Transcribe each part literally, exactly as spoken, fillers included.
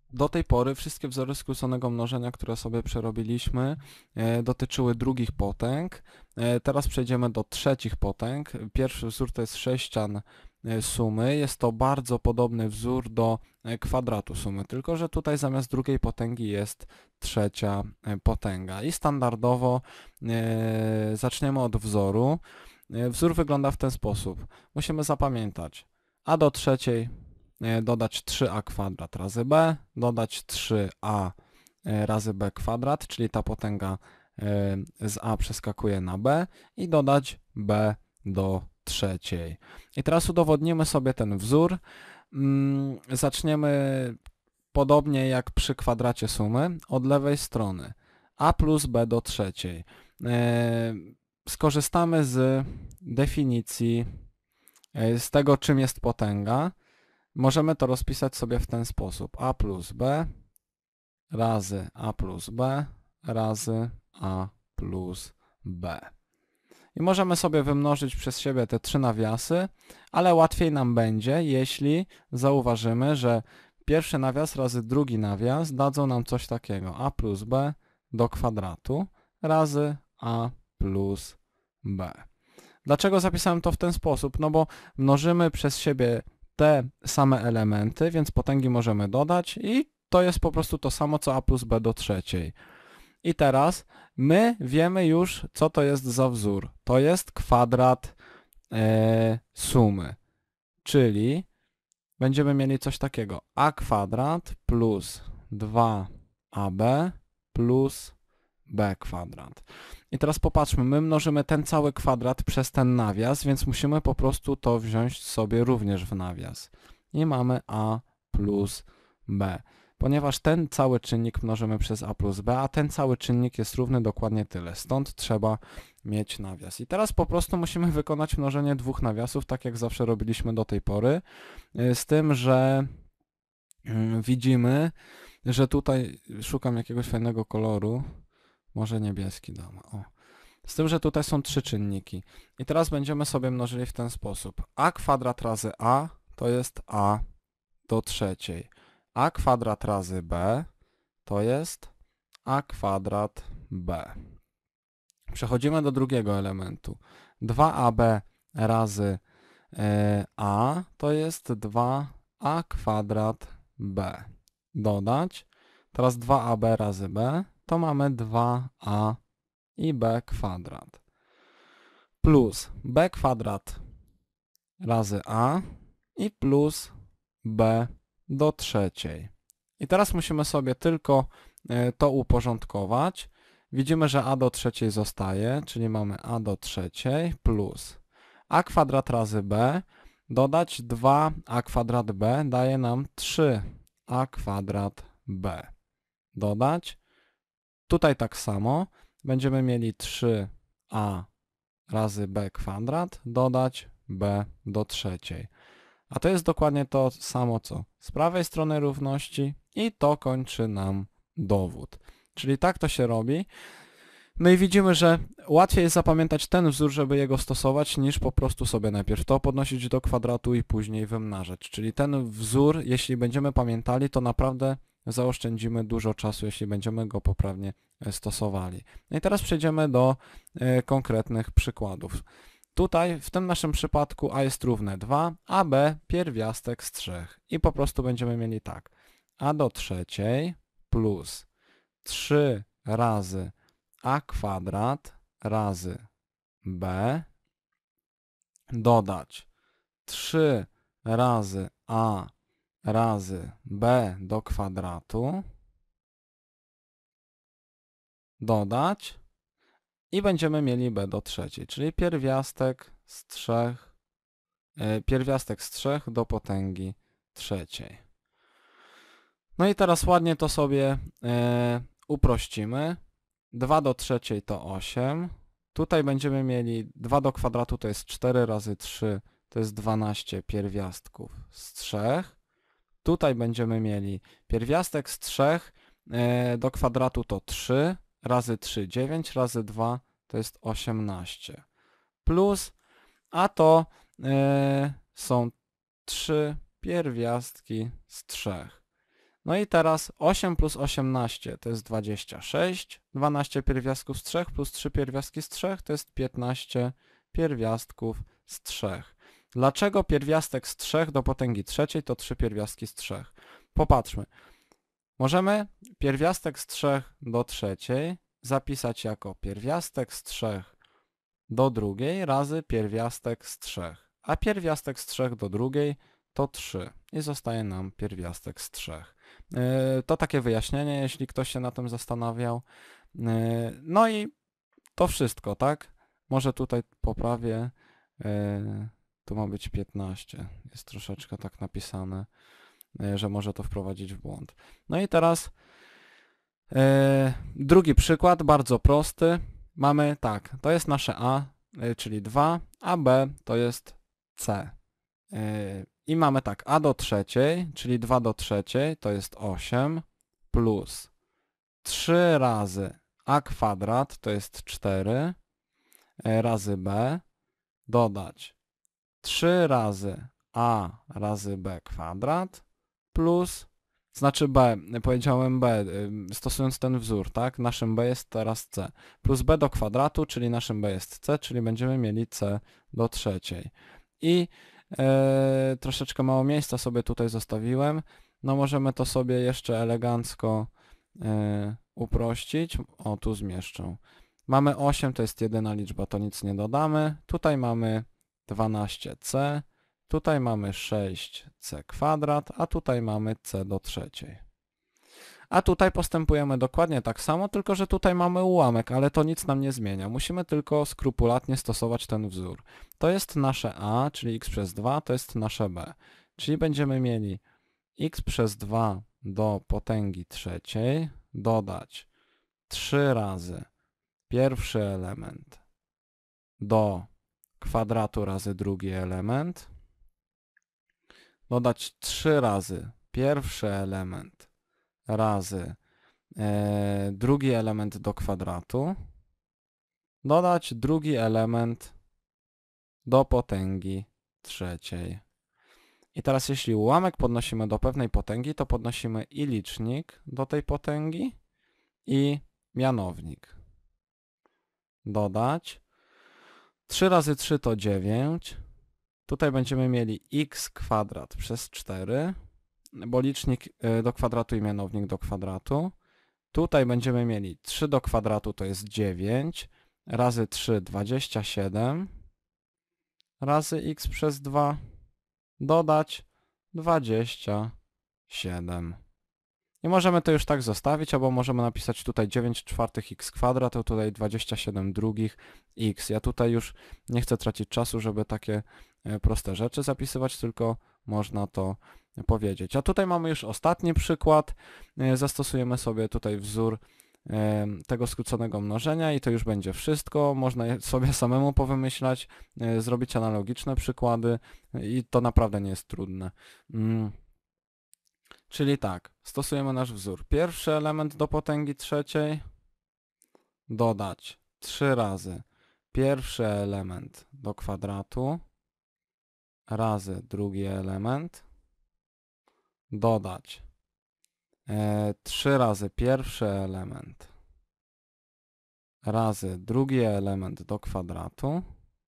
do tej pory wszystkie wzory skróconego mnożenia, które sobie przerobiliśmy, e, dotyczyły drugich potęg. E, teraz przejdziemy do trzecich potęg. Pierwszy wzór to jest sześcian e, sumy. Jest to bardzo podobny wzór do e, kwadratu sumy, tylko że tutaj zamiast drugiej potęgi jest trzecia e, potęga. I standardowo e, zaczniemy od wzoru. E, Wzór wygląda w ten sposób. Musimy zapamiętać a do trzeciej e, dodać trzy a kwadrat razy b, dodać trzy a e, razy b kwadrat, czyli ta potęga e, z a przeskakuje na b i dodać b do trzeciej. I teraz udowodnimy sobie ten wzór. Mm, Zaczniemy podobnie jak przy kwadracie sumy, od lewej strony. A plus b do trzeciej. E, Skorzystamy z definicji, e, z tego czym jest potęga. Możemy to rozpisać sobie w ten sposób. A plus b razy a plus b razy a plus b. I możemy sobie wymnożyć przez siebie te trzy nawiasy, ale łatwiej nam będzie, jeśli zauważymy, że pierwszy nawias razy drugi nawias dadzą nam coś takiego. A plus b do kwadratu razy a plus b. Dlaczego zapisałem to w ten sposób? No bo mnożymy przez siebie te same elementy, więc potęgi możemy dodać i to jest po prostu to samo, co a plus b do trzeciej. I teraz my wiemy już, co to jest za wzór. To jest kwadrat e, sumy, czyli będziemy mieli coś takiego. A kwadrat plus dwa a b plus b kwadrat. I teraz popatrzmy, my mnożymy ten cały kwadrat przez ten nawias, więc musimy po prostu to wziąć sobie również w nawias. I mamy a plus b. Ponieważ ten cały czynnik mnożymy przez a plus b, a ten cały czynnik jest równy dokładnie tyle. Stąd trzeba mieć nawias. I teraz po prostu musimy wykonać mnożenie dwóch nawiasów, tak jak zawsze robiliśmy do tej pory, z tym, że widzimy, że tutaj szukam jakiegoś fajnego koloru, może niebieski damy. O. Z tym, że tutaj są trzy czynniki. I teraz będziemy sobie mnożyli w ten sposób. A kwadrat razy a to jest a do trzeciej. A kwadrat razy b to jest a kwadrat b. Przechodzimy do drugiego elementu. dwa a b razy e, a to jest dwa a kwadrat b. Dodać. Teraz dwa a b razy b to mamy dwa a i b kwadrat. Plus b kwadrat razy a i plus b do trzeciej. I teraz musimy sobie tylko to uporządkować. Widzimy, że a do trzeciej zostaje, czyli mamy a do trzeciej plus a kwadrat razy b, dodać dwa a kwadrat b daje nam trzy a kwadrat b. Dodać. Tutaj tak samo będziemy mieli trzy a razy b kwadrat, dodać b do trzeciej. A to jest dokładnie to samo, co z prawej strony równości i to kończy nam dowód. Czyli tak to się robi. No i widzimy, że łatwiej jest zapamiętać ten wzór, żeby jego stosować, niż po prostu sobie najpierw to podnosić do kwadratu i później wymnażać. Czyli ten wzór, jeśli będziemy pamiętali, to naprawdę zaoszczędzimy dużo czasu, jeśli będziemy go poprawnie stosowali. No i teraz przejdziemy do e, konkretnych przykładów. Tutaj w tym naszym przypadku a jest równe dwa, a b pierwiastek z trzech. I po prostu będziemy mieli tak. A do trzeciej plus trzy razy a kwadrat razy b dodać trzy razy a razy b do kwadratu dodać i będziemy mieli b do trzeciej, czyli pierwiastek z trzech, e, pierwiastek z trzech do potęgi trzeciej. No i teraz ładnie to sobie e, uprościmy. dwa do trzeciej to osiem. Tutaj będziemy mieli dwa do kwadratu to jest cztery razy trzy to jest dwanaście pierwiastków z trzech. Tutaj będziemy mieli pierwiastek z trzech e, do kwadratu to trzy razy trzy, dziewięć razy dwa to jest osiemnaście. Plus, a to e, są trzy pierwiastki z trzech. No i teraz osiem plus osiemnaście to jest dwadzieścia sześć, dwanaście pierwiastków z trzech plus trzy pierwiastki z trzech to jest piętnaście pierwiastków z trzech. Dlaczego pierwiastek z trzech do potęgi trzeciej to trzy pierwiastki z trzech? Popatrzmy. Możemy pierwiastek z trzech do trzeciej zapisać jako pierwiastek z trzech do drugiej razy pierwiastek z trzech, a pierwiastek z trzech do drugiej to trzy i zostaje nam pierwiastek z trzech. Yy, to takie wyjaśnienie, jeśli ktoś się na tym zastanawiał. Yy, no i to wszystko, tak? Może tutaj poprawię, yy, tu ma być piętnaście, jest troszeczkę tak napisane, yy, że może to wprowadzić w błąd. No i teraz yy, drugi przykład, bardzo prosty. Mamy tak, to jest nasze A, yy, czyli dwa, a B to jest C. Yy, I mamy tak, a do trzeciej, czyli dwa do trzeciej to jest osiem, plus trzy razy a kwadrat to jest cztery, razy b, dodać trzy razy a razy b kwadrat, plus, znaczy b, powiedziałem b, stosując ten wzór, tak? Naszym b jest teraz c, plus b do kwadratu, czyli naszym b jest c, czyli będziemy mieli c do trzeciej. I e, troszeczkę mało miejsca sobie tutaj zostawiłem, no możemy to sobie jeszcze elegancko e, uprościć. O, tu zmieszczę. Mamy osiem, to jest jedyna liczba, to nic nie dodamy. Tutaj mamy dwanaście c, tutaj mamy sześć c kwadrat, a tutaj mamy c do trzeciej. A tutaj postępujemy dokładnie tak samo, tylko że tutaj mamy ułamek, ale to nic nam nie zmienia. Musimy tylko skrupulatnie stosować ten wzór. To jest nasze a, czyli x przez dwa, to jest nasze b. Czyli będziemy mieli x przez dwa do potęgi trzeciej, dodać trzy razy pierwszy element do kwadratu razy drugi element, dodać trzy razy pierwszy element razy e, drugi element do kwadratu, dodać drugi element do potęgi trzeciej. I teraz jeśli ułamek podnosimy do pewnej potęgi, to podnosimy i licznik do tej potęgi, i mianownik. Dodać trzy razy trzy to dziewięć. Tutaj będziemy mieli x kwadrat przez cztery, bo licznik do kwadratu i mianownik do kwadratu. Tutaj będziemy mieli trzy do kwadratu to jest dziewięć, razy trzy dwadzieścia siedem, razy x przez dwa, dodać dwadzieścia siedem. I możemy to już tak zostawić, albo możemy napisać tutaj dziewięć czwartych x kwadrat, a tutaj dwadzieścia siedem drugich x. Ja tutaj już nie chcę tracić czasu, żeby takie proste rzeczy zapisywać, tylko można to powiedzieć. A tutaj mamy już ostatni przykład. Zastosujemy sobie tutaj wzór tego skróconego mnożenia i to już będzie wszystko. Można sobie samemu powymyślać, zrobić analogiczne przykłady i to naprawdę nie jest trudne. Czyli tak, stosujemy nasz wzór. Pierwszy element do potęgi trzeciej, dodać trzy razy pierwszy element do kwadratu, razy drugi element, dodać e, trzy razy pierwszy element, razy drugi element do kwadratu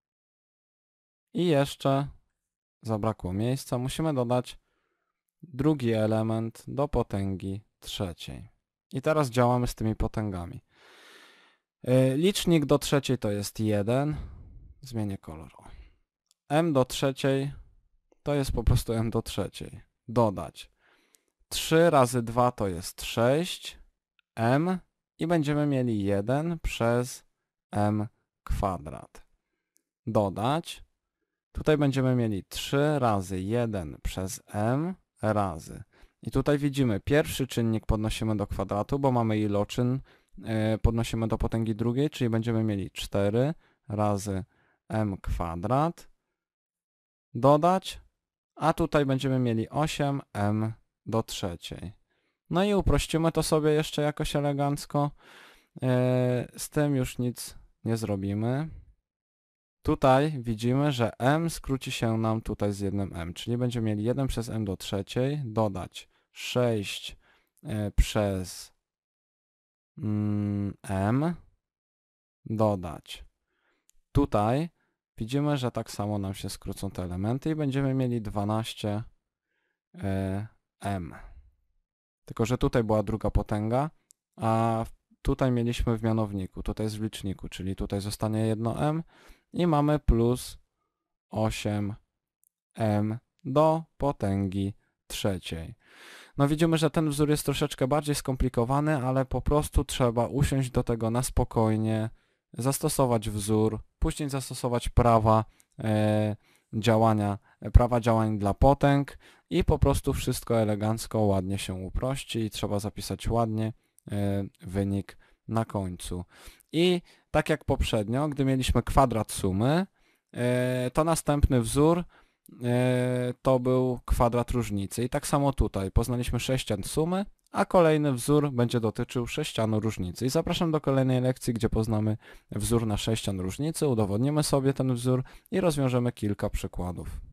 i jeszcze zabrakło miejsca, musimy dodać drugi element do potęgi trzeciej. I teraz działamy z tymi potęgami. Licznik do trzeciej to jest jeden. Zmienię kolor. M do trzeciej to jest po prostu M do trzeciej. Dodać trzy razy dwa to jest sześć. M i będziemy mieli jeden przez M kwadrat. Dodać. Tutaj będziemy mieli trzy razy jeden przez M razy. I tutaj widzimy, pierwszy czynnik podnosimy do kwadratu, bo mamy iloczyn, yy, podnosimy do potęgi drugiej, czyli będziemy mieli cztery razy m kwadrat, dodać, a tutaj będziemy mieli osiem m do trzeciej. No i uprościmy to sobie jeszcze jakoś elegancko. Yy, z tym już nic nie zrobimy. Tutaj widzimy, że m skróci się nam tutaj z jednym m, czyli będziemy mieli jeden przez m do trzeciej, dodać sześć e, przez mm, m dodać. Tutaj widzimy, że tak samo nam się skrócą te elementy i będziemy mieli dwanaście m. Tylko że tutaj była druga potęga, a tutaj mieliśmy w mianowniku, tutaj jest w liczniku, czyli tutaj zostanie jedno m i mamy plus osiem m do potęgi trzeciej. No widzimy, że ten wzór jest troszeczkę bardziej skomplikowany, ale po prostu trzeba usiąść do tego na spokojnie, zastosować wzór, później zastosować prawa e, działania, prawa działań dla potęg i po prostu wszystko elegancko, ładnie się uprości i trzeba zapisać ładnie e, wynik na końcu. I tak jak poprzednio, gdy mieliśmy kwadrat sumy, e, to następny wzór to był kwadrat różnicy. I tak samo tutaj poznaliśmy sześcian sumy, a kolejny wzór będzie dotyczył sześcianu różnicy. I zapraszam do kolejnej lekcji, gdzie poznamy wzór na sześcian różnicy, udowodnimy sobie ten wzór i rozwiążemy kilka przykładów.